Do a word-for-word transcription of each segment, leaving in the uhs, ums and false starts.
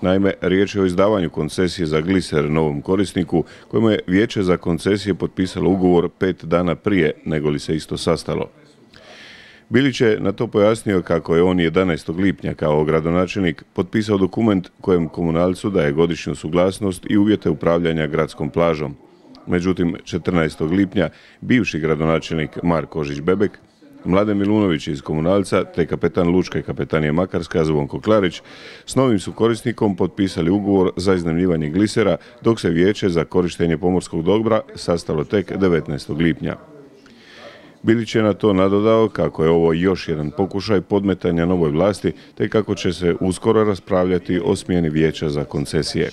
Naime, riječ je o izdavanju koncesije za gliser novom korisniku, kojemu je Vijeće za koncesije potpisalo ugovor pet dana prije nego li se isto sastalo. Bilić je na to pojasnio kako je on jedanaestog lipnja kao gradonačelnik potpisao dokument kojem komunalcu daje godišnju suglasnost i uvjete upravljanja gradskom plažom. Međutim, četrnaestog lipnja bivši gradonačelnik Marko Ožić-Bebek, Mladen Milunović iz Komunalca te kapetan Lučke kapetanije Makarska Zvonko Klarić s novim su korisnikom potpisali ugovor za iznajmljivanje glisera, dok se Vijeće za korištenje pomorskog dobra sastalo tek devetnaestog lipnja. Bilić je na to nadodao kako je ovo još jedan pokušaj podmetanja novoj vlasti, te kako će se uskoro raspravljati o smjeni Vijeća za koncesije.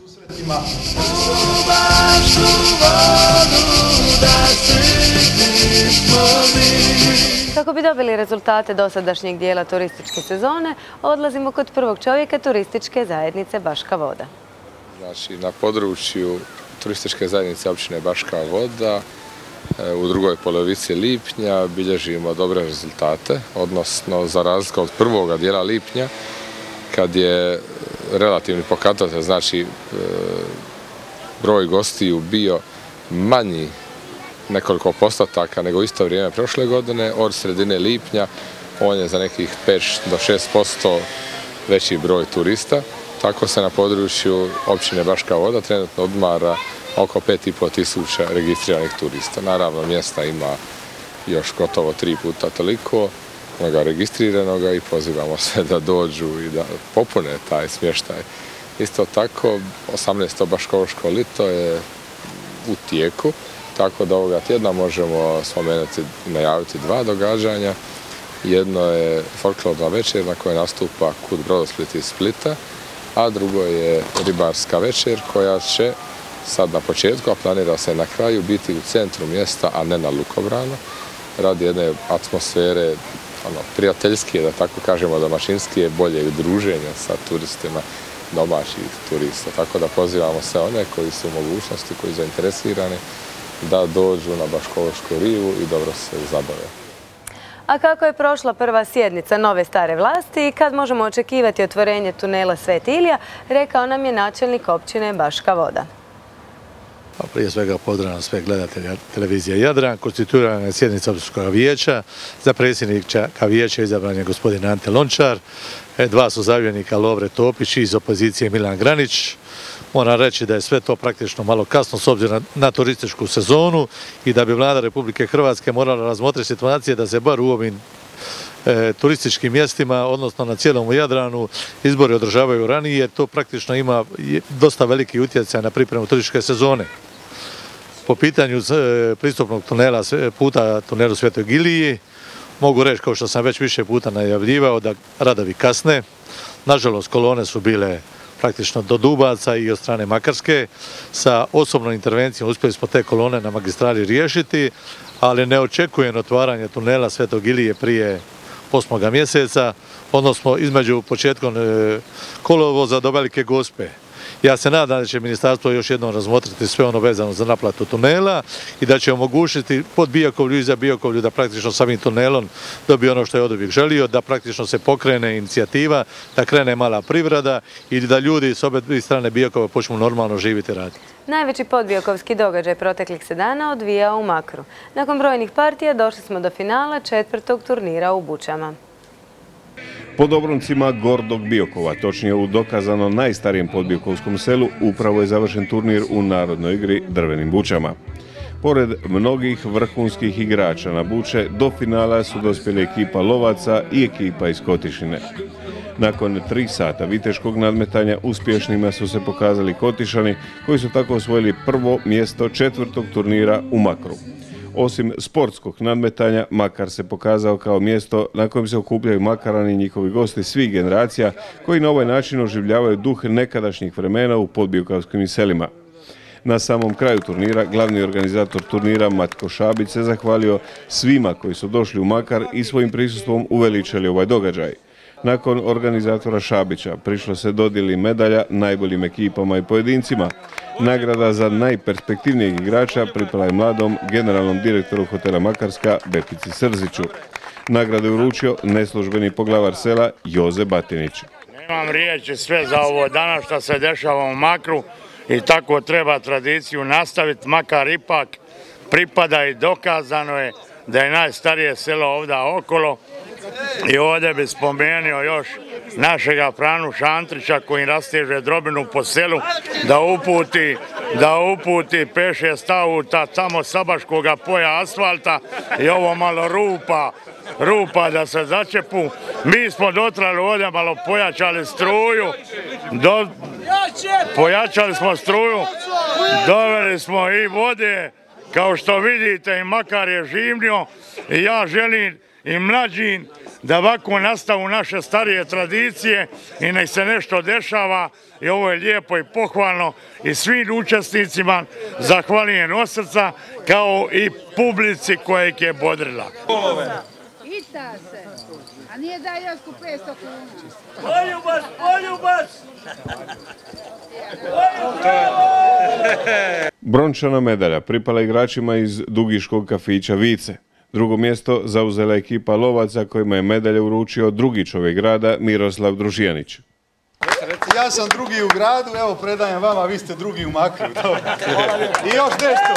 Kako bi dobili rezultate dosadašnjeg dijela turističke sezone, odlazimo kod prvog čovjeka turističke zajednice Baška Voda. Znači, na području turističke zajednice općine Baška Voda u drugoj polovici lipnja bilježimo dobre rezultate, odnosno za razliku od prvoga dijela lipnja, kad je relativni pokazatelj, znači broj gostiju bio manji nekoliko postotaka nego isto vrijeme prošle godine, od sredine lipnja on je za nekih pet do šest posto veći broj turista. Tako se na području općine Baška Voda trenutno odmara oko pet i pol tisuća registriranih turista. Naravno, mjesta ima još gotovo tri puta toliko onoga registriranoga i pozivamo sve da dođu i da popune taj smještaj. Isto tako, osamnaesto baškološko lito je u tijeku, tako da ovoga tjedna možemo spomenuti i najaviti dva događanja. Jedno je folklorna večer na kojoj nastupa Kud Brodosplit iz Splita, a drugo je ribarska večer koja će sad na početku, a planira se na kraju, biti u centru mjesta, a ne na lukobranu, radi jedne atmosfere ono, prijateljske, da tako kažemo domaćinske, boljeg druženja sa turistima, domaćih turista. Tako da pozivamo sve one koji su u mogućnosti, koji su zainteresirani, da dođu na Baškološku rivu i dobro se zabave. A kako je prošla prva sjednica nove stare vlasti i kad možemo očekivati otvorenje tunela Sveti Ilija, rekao nam je načelnik općine Baška Voda. Prije svega pozdravljam sve gledatelja televizije Jadran. Konstituirana je sjednica općinskog vijeća. Za predsjednika vijeća izabran je gospodin Ante Lončar. Dva su zamjenika Lovre Topić i iz opozicije Milan Granić. Moram reći da je sve to praktično malo kasno s obzirom na turističku sezonu i da bi Vlada Republike Hrvatske morala razmotriti situacije da se bar u ovim e, turističkim mjestima, odnosno na cijelom Jadranu, izbori održavaju ranije, jer to praktično ima dosta veliki utjecaj na pripremu turističke sezone. Po pitanju e, pristupnog tunela, puta tunelu Svetoj Iliji, mogu reći, kao što sam već više puta najavljivao, da radovi kasne. Nažalost, kolone su bile praktično do Dubaca i od strane Makarske. Sa osobnom intervencijom uspjeli smo te kolone na magistrali riješiti, ali ne očekujem otvaranje tunela Svetog Ilije prije osmoga mjeseca, odnosno između početkom kolovoza do Velike Gospe. Ja se nadam da će ministarstvo još jednom razmotriti sve ono vezano za naplatu tunela i da će omogućiti pod Biokovlju i za Biokovlju da praktično samim tunelom dobije ono što je od uvijek želio, da praktično se pokrene inicijativa, da krene mala privreda i da ljudi s obje strane Biokova počnu normalno živjeti i raditi. Najveći podbiokovski događaj proteklih se dana odvijao u Makru. Nakon brojnih partija došli smo do finala četvrtog turnira u Bučama. Pod obroncima Gordog Biokova, točnije u dokazano najstarijem podbiokovskom selu, upravo je završen turnir u narodnoj igri Drvenim Bučama. Pored mnogih vrhunskih igrača na Buče, do finala su dospjeli ekipa Lovaca i ekipa iz Kotišine. Nakon tri sata viteškog nadmetanja uspješnima su se pokazali Kotišani, koji su tako osvojili prvo mjesto četvrtog turnira u Makru. Osim sportskog nadmetanja, Makar se pokazao kao mjesto na kojem se okupljaju Makarani i njihovi gosti svih generacija, koji na ovaj način oživljavaju duh nekadašnjih vremena u podbiokavskim selima. Na samom kraju turnira, glavni organizator turnira Matko Šabić se zahvalio svima koji su došli u Makar i svojim prisustvom uveličali ovaj događaj. Nakon organizatora Šabića prišlo se dodijeli medalja najboljim ekipama i pojedincima. Nagrada za najperspektivnijeg igrača pripala je mladom generalnom direktoru hotela Makarska Bepici Srziću. Nagradu je uručio neslužbeni poglavar sela Joze Batinić. Imam riječi sve za ovo danas što se dešava u Makru i tako treba tradiciju nastaviti, makar ipak pripada i dokazano je da je najstarije selo ovdje okolo. I ovdje bi spomenuo još našega Franu Šantrića koji rasteže drobinu po selu da uputi, da uputi peše stavuta tamo sabaškoga poja asfalta i ovo malo rupa, rupa da se začepu. Mi smo dotrali ovdje, malo pojačali struju, do, pojačali smo struju, doveli smo i vode, kao što vidite i makar je živnio i ja želim i mlađim da ovako nastavu naše starije tradicije i nek se nešto dešava i ovo je lijepo i pohvalno i svim učesnicima zahvaljujem od srca kao i publici koja ih je bodrila. Ita se, a nije da Josku petsto kuna. Poljubas, poljubas! Brončana medalja pripala igračima iz dugiškog kafića Vice. Drugo mjesto zauzela ekipa lovaca kojima je medalje uručio drugi čovjek grada Miroslav Družijanić. Ja sam drugi u gradu, evo predajem vama, vi ste drugi u Makru. I još nešto.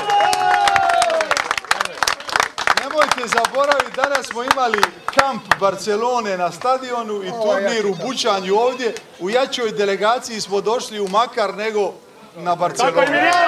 Nemojte zaboraviti, danas smo imali kamp Barcelone na stadionu i turnir u Bučanju ovdje. U jačoj delegaciji smo došli u Makar nego na Barcelonu.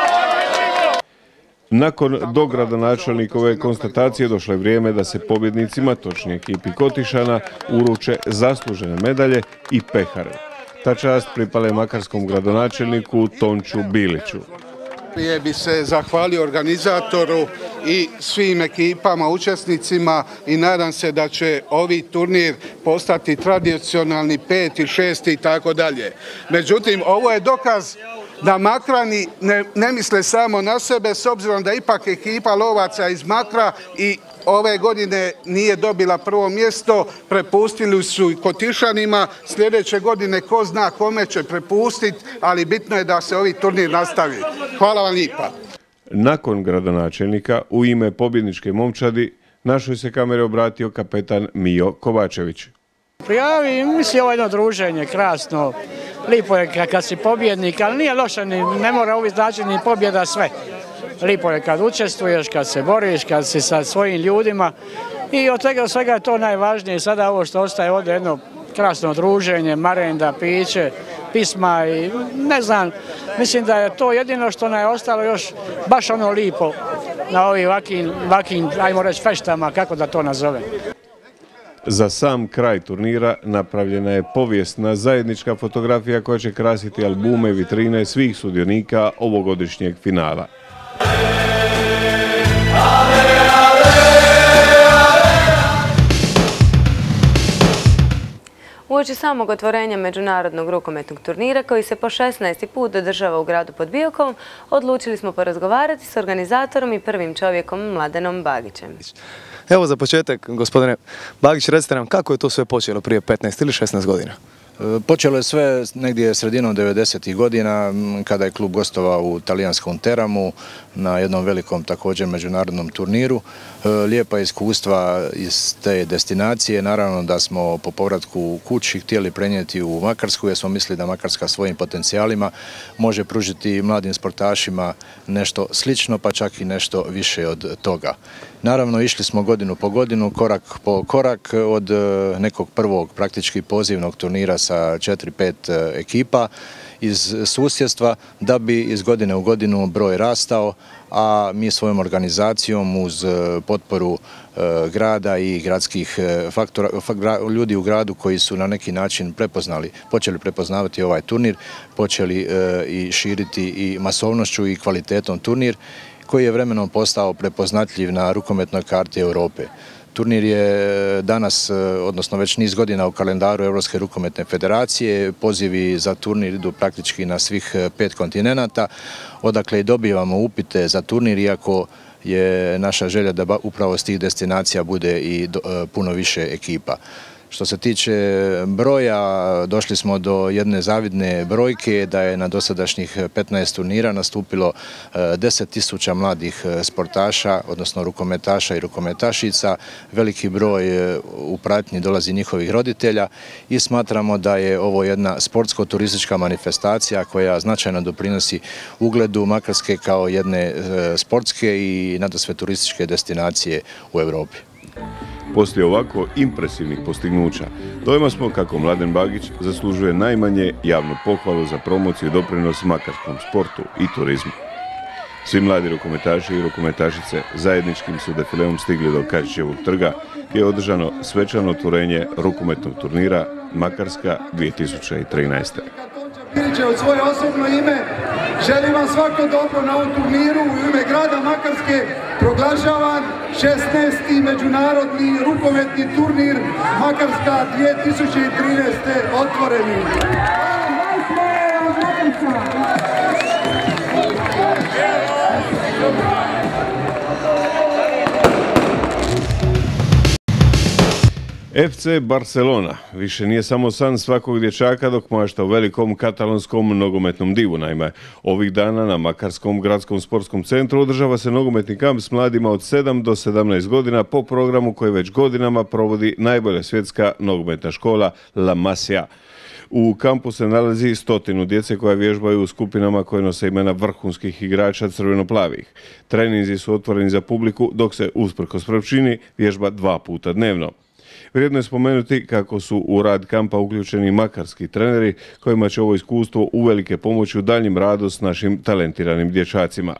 Nakon dogradonačelnikove konstatacije došlo je vrijeme da se pobjednicima, točnije ekipi Kotišana, uruče zaslužene medalje i pehare. Ta čast pripala je makarskom gradonačelniku Tonču Biliću. Prije bi se zahvalio organizatoru i svim ekipama, učesnicima i nadam se da će ovi turnir postati tradicionalni peti, šesti i tako dalje. Međutim, ovo je dokaz da Makrani ne, ne misle samo na sebe, s obzirom da ipak ekipa lovaca iz Makra i ove godine nije dobila prvo mjesto, prepustili su i Kotišanima, sljedeće godine ko zna kome će prepustiti, ali bitno je da se ovi turnir nastavi. Hvala vam lijepa. Nakon gradonačelnika u ime pobjedničke momčadi našoj se kamere obratio kapetan Mijo Kovačević. Prijavi, misli ovo jedno druženje, krasno, lipo je kad si pobjednik, ali nije loše, ne mora uvijek znači ni pobjeda sve. Lipo je kad učestvuješ, kad se boriš, kad si sa svojim ljudima i od toga svega je to najvažnije. Sada ovo što ostaje ovdje jedno krasno druženje, marenda, piće, pisma i ne znam, mislim da je to jedino što nam je ostalo još baš ono lipo na ovim vakim, vakim, ajmo reći, feštama, kako da to nazovem. Za sam kraj turnira napravljena je povijesna zajednička fotografija koja će krasiti albume i vitrine svih sudionika ovogodišnjeg finala. Uoči samog otvorenja međunarodnog rukometnog turnira koji se po šesnaesti put održava u gradu pod Biokovom, odlučili smo porazgovarati s organizatorom i prvim čovjekom Mladenom Bagićem. Evo za početak, gospodine Bagić, recite nam kako je to sve počelo prije petnaest ili šesnaest godina? Počelo je sve negdje sredinom devedesetih godina kada je klub gostovao u talijanskom Teramu na jednom velikom također međunarodnom turniru. Lijepa iskustva iz te destinacije. Naravno da smo po povratku kući htjeli prenijeti u Makarsku jer smo mislili da Makarska svojim potencijalima može pružiti mladim sportašima nešto slično pa čak i nešto više od toga. Naravno išli smo godinu po godinu, korak po korak od nekog prvog praktički pozivnog turnira sa četiri pet ekipa iz susjedstva da bi iz godine u godinu broj rastao, a mi svojom organizacijom uz potporu grada i gradskih faktora, ljudi u gradu koji su na neki način prepoznali, počeli prepoznavati ovaj turnir, počeli i širiti i masovnošću i kvalitetom turnir koji je vremenom postao prepoznatljiv na rukometnoj karti Europe. Turnir je danas, odnosno već niz godina u kalendaru Europske rukometne federacije. Pozivi za turnir idu praktički na svih pet kontinenata, odakle i dobivamo upite za turnir, iako je naša želja da upravo s tih destinacija bude i puno više ekipa. Što se tiče broja, došli smo do jedne zavidne brojke da je na dosadašnjih petnaest turnira nastupilo deset tisuća mladih sportaša, odnosno rukometaša i rukometašica. Veliki broj u pratnji dolazi njihovih roditelja i smatramo da je ovo jedna sportsko-turistička manifestacija koja značajno doprinosi ugledu Makarske kao jedne sportske i nadasve turističke destinacije u Europi. Poslije ovako impresivnih postignuća, dojma smo kako Mladen Bagić zaslužuje najmanje javnu pohvalu za promociju i doprinos makarskom sportu i turizmu. Svi mladi rukometaši i rukometašice zajedničkim su defileom stigli do Kačićevog trga gdje je održano svečano otvorenje rukometnog turnira Makarska dvije tisuće trinaeste. U svoje osobno ime želim vam svako dobro na ovom turniru. U ime grada Makarske proglašavam šesnaesti međunarodni rukometni turnir Makarska dvije tisuće trinaeste otvoreni. F C Barcelona više nije samo san svakog dječaka dok mašta u velikom katalonskom nogometnom divu. Naime, ovih dana na Makarskom gradskom sportskom centru održava se nogometni kamp s mladima od sedam do sedamnaest godina po programu koji već godinama provodi najbolja svjetska nogometna škola La Masia. U kampu se nalazi stotinu djece koja vježbaju u skupinama koje nose imena vrhunskih igrača crveno-plavih. Treninzi su otvoreni za publiku dok se usprkos vrućini vježba dva puta dnevno. Vrijedno je spomenuti kako su u rad kampa uključeni makarski treneri kojima će ovo iskustvo uvelike pomoći u daljnjem radu s našim talentiranim dječacima.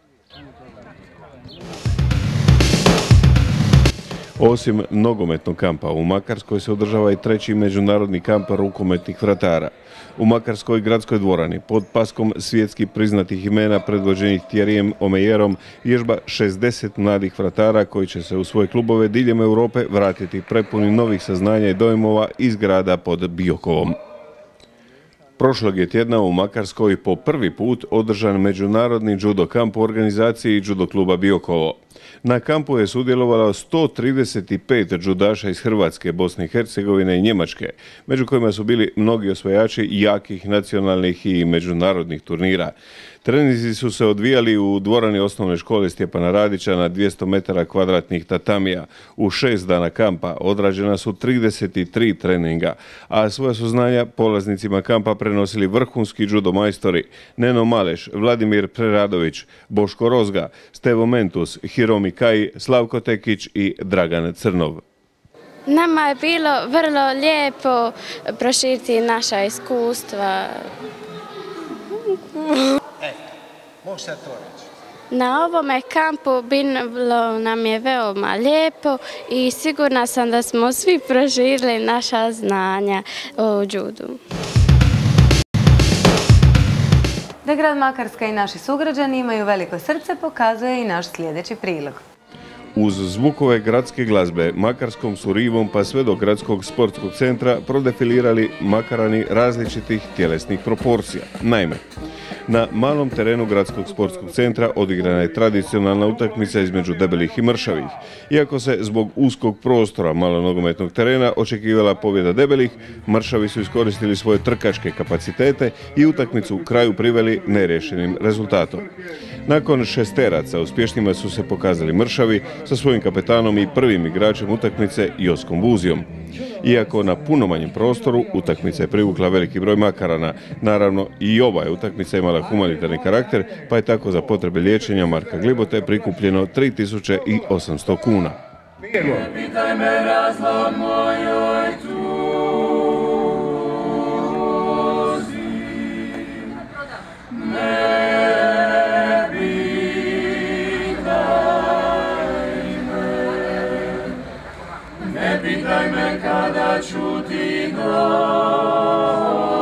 Osim nogometnog kampa, u Makarskoj se održava i treći međunarodni kamp rukometnih vratara. U Makarskoj gradskoj dvorani pod paskom svjetski priznatih imena predvođenih Thierryjem Omeyerom vježba šezdeset mladih vratara koji će se u svoje klubove diljem Europe vratiti prepuni novih saznanja i dojmova iz grada pod Biokovom. Prošlog je tjedna u Makarskoj po prvi put održan međunarodni judo kamp u organizaciji judo kluba Biokovo. Na kampu je sudjelovalo sto trideset pet judaša iz Hrvatske, Bosne i Hercegovine i Njemačke, među kojima su bili mnogi osvajači jakih nacionalnih i međunarodnih turnira. Treninzi su se odvijali u dvorani osnovne škole Stjepana Radića na dvjesto metara kvadratnih tatamija. U šest dana kampa odrađena su trideset tri treninga, a svoja su znanja polaznicima kampa prenosili vrhunski judo majstori Neno Maleš, Vladimir Preradović, Boško Rozga, Stevo Mentus, Hiromi Kaj, Slavko Tekić i Dragan Crnov. Nama je bilo vrlo lijepo proširiti naša iskustva. Na ovome kampu bilo nam je veoma lijepo i sigurna sam da smo svi proširili naša znanja o judu. Da grad Makarska i naši sugrađani imaju veliko srce pokazuje i naš sljedeći prilog. Uz zvukove gradske glazbe, Makarskom su rivom pa sve do gradskog sportskog centra prodefilirali makarani različitih tjelesnih proporcija. Naime, na malom terenu gradskog sportskog centra odigrana je tradicionalna utakmica između debelih i mršavih. Iako se zbog uskog prostora malonogometnog terena očekivala pobjeda debelih, mršavi su iskoristili svoje trkačke kapacitete i utakmicu u kraju priveli neriješenim rezultatom. Nakon šesteraca uspješnjima su se pokazali mršavi sa svojim kapetanom i prvim igračem utakmice Joskom Buzijom. Iako na puno manjem prostoru, utakmica je privukla veliki broj makarana. Naravno, i ova je utakmica imala humanitarni karakter, pa je tako za potrebe liječenja Marka Glibote prikupljeno tri tisuće osamsto kuna. Pitaj me kada ću ti doći.